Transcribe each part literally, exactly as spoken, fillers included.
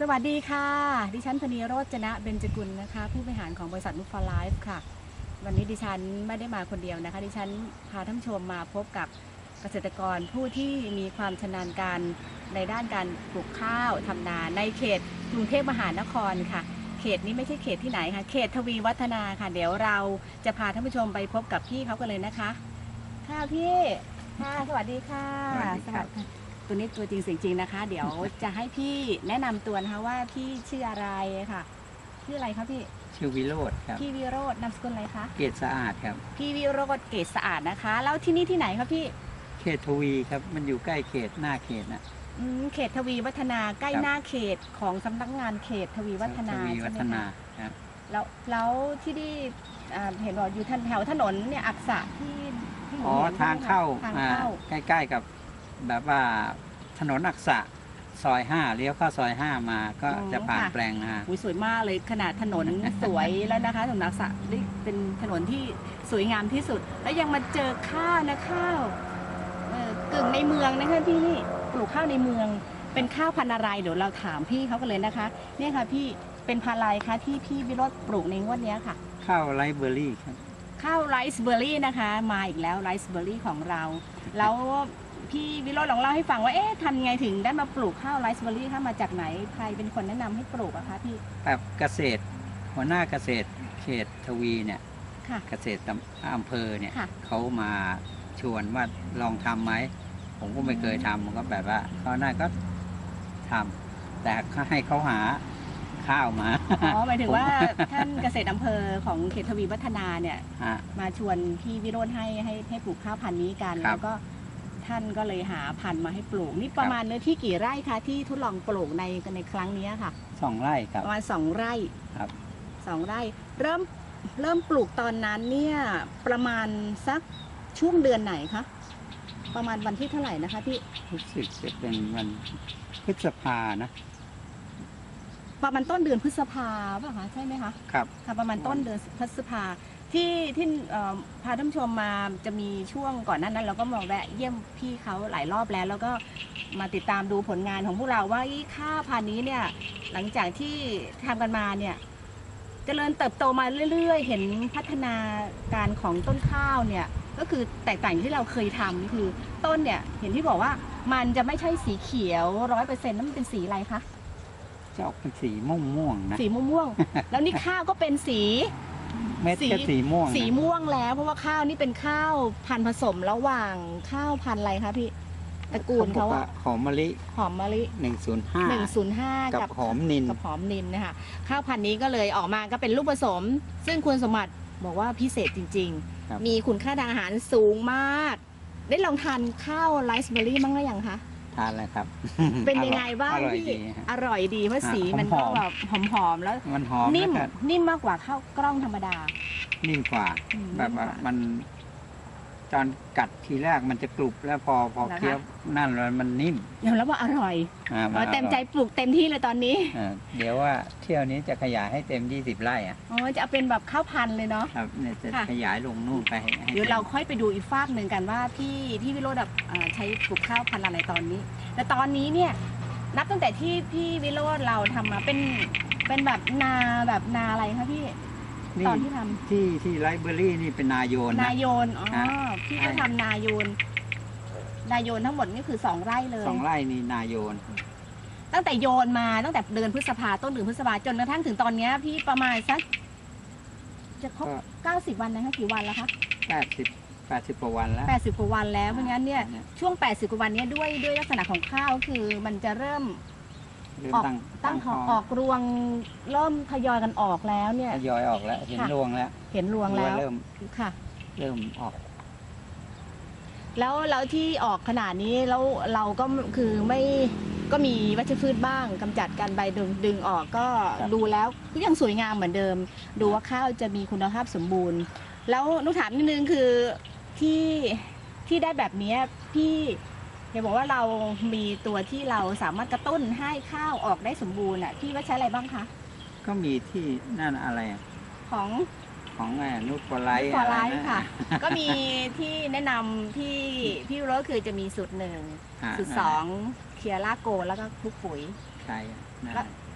สวัสดีค่ะดิฉันพนีโรจนะเบญจกุลนะคะผู้บริหารของบริษัทนุชฟอร์ไลฟ์ค่ะวันนี้ดิฉันไม่ได้มาคนเดียวนะคะดิฉันพาท่านผู้ชมมาพบกับเกษตรกรผู้ที่มีความชำนาญการในด้านการปลูกข้าวทำนาในเขตกรุงเทพมหานครค่ะเขตนี้ไม่ใช่เขตที่ไหนค่ะเขตทวีวัฒนาค่ะเดี๋ยวเราจะพาท่านผู้ชมไปพบกับพี่เขากันเลยนะคะค่ะพี่ค่ะสวัสดีค่ะสวัสดีตัวนี้ตัวจริงเสียงจริงนะคะเดี๋ยวจะให้พี่แนะนำตัวนะคะว่าพี่ชื่ออะไรค่ะชื่ออะไรคะพี่ชื่อวิโรจน์ครับพี่วิโรจน์นามสกุลอะไรคะเกตสะอาดครับพี่วิโรจน์เกตสะอาดนะคะแล้วที่นี่ที่ไหนคะพี่เขตทวีครับมันอยู่ใกล้เขตหน้าเขตนะอืมเขตทวีวัฒนาใกล้หน้าเขตของสำนักงานเขตทวีวัฒนาทวีวัฒนาครับแล้วแล้วที่นี่เห็นว่าอยู่แถวถนนเนี่ยอักษะที่ที่อ๋อทางเข้าใกล้ๆกับแบบว่าถนนอักษะซอยห้าเลี้ยวเข้าซอยห้ามาก็จะผ่านแปลงนะสวยมากเลยขนาดถนนสวยแล้วนะคะถนนอักษะนี่เป็นถนนที่สวยงามที่สุดแล้วยังมาเจอข้าวนะข้าวกึ่งในเมืองนะคะพี่นี่ปลูกข้าวในเมืองเป็นข้าวพันธุ์อะไรเดี๋ยวเราถามพี่เขากันเลยนะคะเนี่ยค่ะพี่เป็นพันธุ์อะไรคะที่พี่วิโรจน์ปลูกในงวดนี้ค่ะข้าวไรซ์เบอร์รี่ครับข้าวไรซ์เบอร์รี่นะคะมาอีกแล้วไรซ์เบอร์รี่ของเราแล้วพี่วิโรจน์ลองเล่าให้ฟังว่าเอ๊ะทำไงถึงได้มาปลูกข้าวไรซ์เบอร์รี่ถ้ามาจากไหนใครเป็นคนแนะนำให้ปลูกอะคะพี่แบบเกษตรหัวหน้าเกษตรเขตทวีเนี่ยเกษตรอำเภอเนี่ยเขามาชวนว่าลองทำไหมผมก็ไม่เคยทำมันก็แบบว่าเขาหน้าก็ทำแต่ให้เขาหาข้าวมาอ๋อหมายถึงว่าท่านเกษตรอำเภอของเขตทวีวัฒนาเนี่ยมาชวนพี่วิโรจน์ให้ให้ให้ปลูกข้าวพันธุ์นี้กันแล้วก็ท่านก็เลยหาพันธุ์มาให้ปลูกนี่ประมาณเนื้อที่กี่ไร่คะที่ทดลองปลูกในในครั้งนี้ค่ะสองไร่ครับประมาณสองไร่ครับสองไร่เริ่มเริ่มปลูกตอนนั้นเนี่ยประมาณสักช่วงเดือนไหนคะประมาณวันที่เท่าไหร่นะคะพี่รู้สึกจะเป็นวันพฤษภานะประมาณต้นเดือนพฤษภาป่ะคะใช่ไหมคะครับค่ะประมาณต้นเดือนพฤษภาที่ที่พาท่านผู้ชมมาจะมีช่วงก่อนหน้านั้นเราก็มาแวะเยี่ยมพี่เขาหลายรอบแล้วแล้วก็มาติดตามดูผลงานของพวกเราว่าข้าวพันธุ์นี้เนี่ยหลังจากที่ทำกันมาเนี่ยเจริญเติบโตมาเรื่อยๆเห็นพัฒนาการของต้นข้าวเนี่ยก็คือแตกต่างที่เราเคยทำคือต้นเนี่ยเห็นที่บอกว่ามันจะไม่ใช่สีเขียวร้อยเปอร์เซ็นต์นั่นมันเป็นสีอะไรคะจะออกเป็นสีม่วงม่วงนะสีม่วงม่วงแล้วนี่ข้าวก็เป็นสีเม็ดก็สีม่วงสีม่วงแล้วเพราะว่าข้าวนี่เป็นข้าวพันธุ์ผสมระหว่างข้าวพันธุ์อะไรคะพี่ตระกูลเขาอะหอมมะลิหอมมะลิหนึ่งศูนย์ห้าหนึ่งศูนย์ห้ากับหอมนินกับหอมนินนะคะข้าวพันธุ์นี้ก็เลยออกมาก็เป็นลูกผสมซึ่งคุณสมบัติบอกว่าพิเศษจริงๆมีคุณค่าทางอาหารสูงมากได้ลองทานข้าวไรซ์เบอร์รี่บ้างหรือยังคะทานแล้วครับเป็นยังไงบ้างพี่อร่อยดีเพราะสีมันก็แบบหอมๆแล้วมันหอมนิ่มนิ่มมากกว่าข้าวกล้องธรรมดานิ่มกว่าแบบว่ามันตอนกัดทีแรกมันจะกรุบแล้วพอพอเคี้ยวนั่นเลยมันนิ่มยอมรับว่าอร่อยเต็มใจปลูกเต็มที่เลยตอนนี้เดี๋ยวว่าเที่ยวนี้จะขยายให้เต็มยี่สิบไร่อ่ะอ๋อจะเอาเป็นแบบข้าวพันธุ์เลยเนาะครับเนี่ยจะขยายลงนู่นไปเดี๋ยวเราค่อยไปดูอีกฟากหนึ่งกันว่าพี่พี่วิโรจน์ใช้ปลูกข้าวพันธุ์อะไรตอนนี้แต่ตอนนี้เนี่ยนับตั้งแต่ที่พี่วิโรจน์เราทำมาเป็นเป็นแบบนาแบบนาอะไรคะพี่ตอนที่ทำที่ที่ไรซ์เบอร์รี่นี่เป็นนาโยนนาโยนอ๋อพี่ก็ทำนาโยนนาโยนทั้งหมดนี่คือสองไร่เลยสองไร่นี่นาโยนตั้งแต่โยนมาตั้งแต่เดือนพฤษภาต้นเดือนพฤษภาจนกระทั่งถึงตอนนี้พี่ประมาณสักจะครบเก้าสิบวันนะคะกี่วันแล้วคะแปดสิบแปดสิบกว่าวันแล้วแปดสิบกว่าวันแล้วเพราะงั้นเนี่ยช่วงแปดสิบกว่าวันนี้ด้วยด้วยลักษณะของข้าวคือมันจะเริ่มออกตั้งออกรวงเริ่มทยอยกันออกแล้วเนี่ยทยอยออกแล้วเห็นรวงแล้วเห็นรวงแล้วเริ่มค่ะเริ่มออกแล้วแล้วที่ออกขนาดนี้แล้วเราก็คือไม่ก็มีวัชพืชบ้างกำจัดกันใบดึงดึงออกก็ดูแล้วก็ยังสวยงามเหมือนเดิมดูว่าข้าวจะมีคุณภาพสมบูรณ์แล้วนุถามนิดนึงคือที่ที่ได้แบบนี้พี่เห็นบอกว่าเรามีตัวที่เราสามารถกระตุ้นให้ข้าวออกได้สมบูรณ์อ่ะพี่ว่าใช้อะไรบ้างคะก็มีที่นั่นอะไรของของนุชฟอร์ไลฟ์ฟอร์ไลฟ์ค่ะก็มีที่แนะนำที่พี่รู้คือจะมีสูตรหนึ่งสูตรสองเคียร่าโกแล้วก็คลุกปุ๋ยใช่แล้ว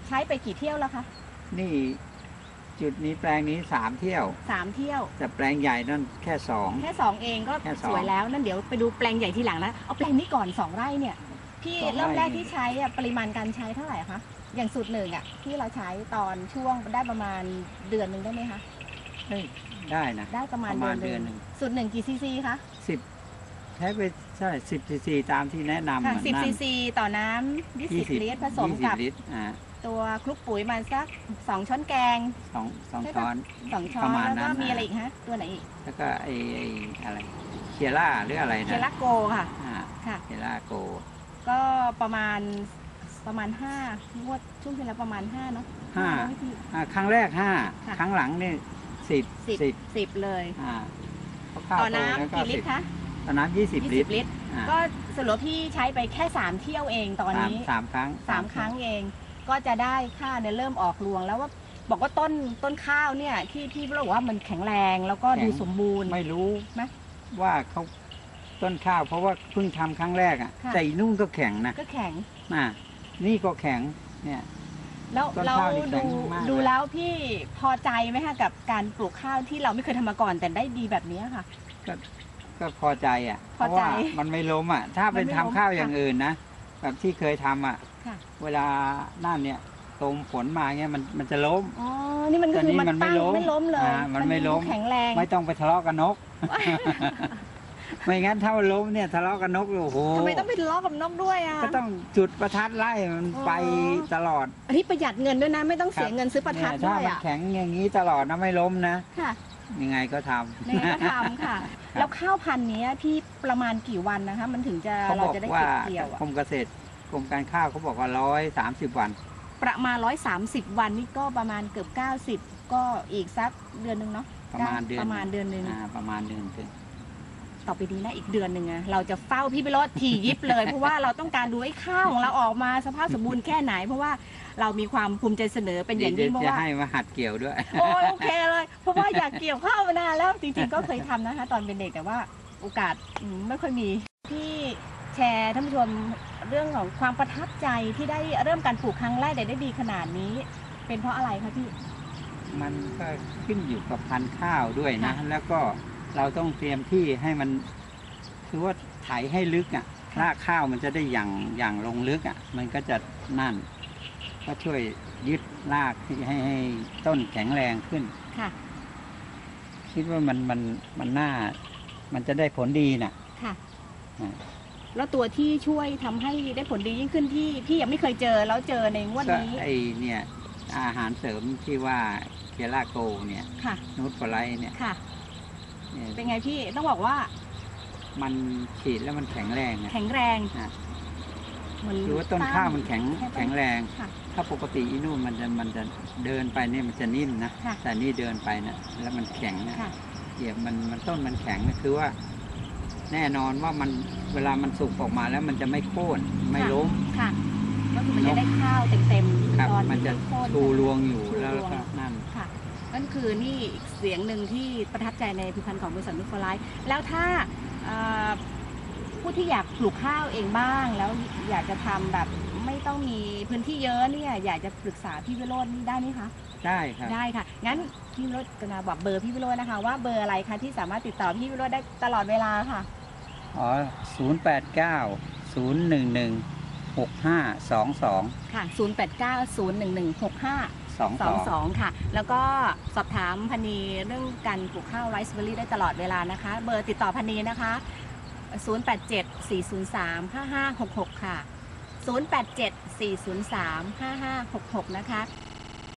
ใช้ไปกี่เที่ยวแล้วคะนี่จุดนี้แปลงนี้สามเที่ยวสามเที่ยวแต่แปลงใหญ่นั่นแค่สองแค่สองเองก็สวยแล้วนั่นเดี๋ยวไปดูแปลงใหญ่ทีหลังนะเอาแปลงนี้ก่อนสองไร่เนี่ยพี่เริ่มแรกที่ใช้ปริมาณการใช้เท่าไหร่คะอย่างสูตรหนึ่งอ่ะที่เราใช้ตอนช่วงได้ประมาณเดือนหนึ่งได้ไหมคะได้นะได้ประมาณเดือนหนึ่งสูตรหนึ่งกี่ซีซีคะสิบใช้ไปใช่สิบซีซีตามที่แนะนำค่ะสิบซีซีต่อน้ำยี่สิบลิตรผสมกับตัวคลุกปุ๋ยมาสักสองช้อนแกงสองสองช้อนสองช้อนแล้วก็มีอะไรอีกฮะตัวไหนอีกแล้วก็ไออะไรเคียร่าหรืออะไรนะเคียร่าโกค่ะค่ะเคียร่าโกก็ประมาณประมาณห้างวดช่วงที่แล้วประมาณห้าเนาะห้าครั้งแรกห้าครั้งหลังนี่สิบสิบสิบเลยต่อน้ำกี่ลิตรคะต่อน้ำยี่สิบลิตรก็สรุปพี่ใช้ไปแค่สามเที่ยวเองตอนนี้สามครั้งสามครั้งเองก็จะได้ข้าวเนี่ยเริ่มออกรวงแล้วว่าบอกว่าต้นต้นข้าวเนี่ยที่พี่บอกว่ามันแข็งแรงแล้วก็ดูสมบูรณ์ไม่รู้ไหมว่าเขาต้นข้าวเพราะว่าเพิ่งทำครั้งแรกอ่ะใจนุ่งก็แข็งนะก็แข็งน่ะนี่ก็แข็งเนี่ยแล้วเราดูดูแล้วพี่พอใจไหมคะกับการปลูกข้าวที่เราไม่เคยทำมาก่อนแต่ได้ดีแบบนี้ค่ะก็ก็พอใจอ่ะเพราะว่ามันไม่ล้มอ่ะถ้าเป็นทำข้าวอย่างอื่นนะแบบที่เคยทำอ่ะเวลาหน้าเนี่ยตรงฝนมาเงี้ยมันมันจะล้มอ๋อนี่มันคือมันตั้งไม่ล้มเลยมันไม่ล้มแข็งแรงไม่ต้องไปทะเลาะกับนกไม่งั้นถ้ามันล้มเนี่ยทะเลาะกับนกโอ้โหทำไมต้องไปทะเลาะกับนกด้วยอ่ะก็ต้องจุดประทัดไล่มันไปตลอดอันนี้ประหยัดเงินด้วยนะไม่ต้องเสียเงินซื้อประทัดด้วยอ่ะถ้ามันแข็งอย่างนี้ตลอดนะไม่ล้มนะค่ะยังไงก็ทำยังไงก็ทำค่ะแล้วข้าวพันธุ์นี้พี่ประมาณกี่วันนะคะมันถึงจะเราจะได้เก็บเกี่ยวกรมเกษตรกรมการข้าวเขาบอกว่าร้อยสามสิบวันประมาณร้อยสามสิบวันนี่ก็ประมาณเกือบเก้าสิบก็อีกสักเดือนหนึ่งเนาะประมาณเดือนประมาณเดือนหนึ่งประมาณเดือนนึงต่อไปนี้นะอีกเดือนหนึ่งอะเราจะเฝ้าพี่พิโรจน์ถี่ยิบเลยเพราะว่าเราต้องการดูให้ข้าวของเราออกมาสภาพสมบูรณ์แค่ไหนเพราะว่าเรามีความภูมิใจเสนอเป็นอย่างยิ่งเพราะว่าจะให้มาหัดเกี่ยวด้วยโอ้โอเคเลยเพราะว่าอยากเกี่ยวข้าวมานานแล้วจริงๆก็เคยทำนะคะตอนเป็นเด็กแต่ว่าโอกาสไม่ค่อยมีที่แชร์ท่านผู้ชมเรื่องของความประทับใจที่ได้เริ่มการปลูกครั้งแรกได้ดีขนาดนี้เป็นเพราะอะไรคะพี่มันก็ขึ้นอยู่กับพันธุ์ข้าวด้วยนะแล้วก็เราต้องเตรียมที่ให้มันคือว่าไถให้ลึกอ่ะรากข้าวมันจะได้อย่างอย่างลงลึกอ่ะมันก็จะนั่นก็ช่วยยึดรากให้ให้ต้นแข็งแรงขึ้นค่ะคิดว่ามันมันมันน่ามันจะได้ผลดีน่ะค่ะแล้วตัวที่ช่วยทำให้ได้ผลดียิ่งขึ้นที่พี่ยังไม่เคยเจอแล้วเจอในงวดนี้ไอเนี่ยอาหารเสริมที่ว่าเคียร่าโกเนี่ยนูตฟลายเนี่ยเป็นไงพี่ต้องบอกว่ามันฉีดแล้วมันแข็งแรงแข็งแรงหรือว่าต้นข้าวมันแข็งแข็งแรงถ้าปกติอีนู่นมันจะมันจะเดินไปเนี่ยมันจะนิ่มนะแต่นี่เดินไปนะแล้วมันแข็งนะเดี๋ยวมันมันต้นมันแข็งก็คือว่าแน่นอนว่ามันเวลามันสุกออกมาแล้วมันจะไม่โค่นไม่ล้มค่ะก็คือมันจะได้ข้าวเต็มๆตอนมันจะชูรวงอยู่แล้วก็นั่นค่ะนั่นคือนี่เสียงหนึ่งที่ประทับใจในผลิตภัณฑ์ของบริษัทนุชฟอร์ไลฟ์แล้วถ้าผู้ที่อยากปลูกข้าวเองบ้างแล้วอยากจะทำแบบไม่ต้องมีพื้นที่เยอะเนี่ยอยากจะปรึกษาพี่วิโรจน์นี่ได้ไหมคะได้ครับได้ค่ะงั้นพี่วิโรจน์กรุณาบอกเบอร์พี่วิโรจน์นะคะว่าเบอร์อะไรคะที่สามารถติดต่อพี่วิโรจน์ได้ตลอดเวลาค่ะอ๋อศูนย์แปดเก้าศูนย์หนึ่งหนึ่งหกห้าสองสองค่ะศูนย์แปดเก้าศูนย์หนึ่งหนึ่งหกห้าสองสองค่ะแล้วก็สอบถามพนีเรื่องการปลูกข้าวไรซ์เบอร์รี่ได้ตลอดเวลานะคะเบอร์ติดต่อพนีนะคะศูนย์แปดเจ็ด สี่ศูนย์สาม ห้าห้าหกหกค่ะศูนย์แปดเจ็ด สี่ศูนย์สาม ห้าห้าหกหกนะคะ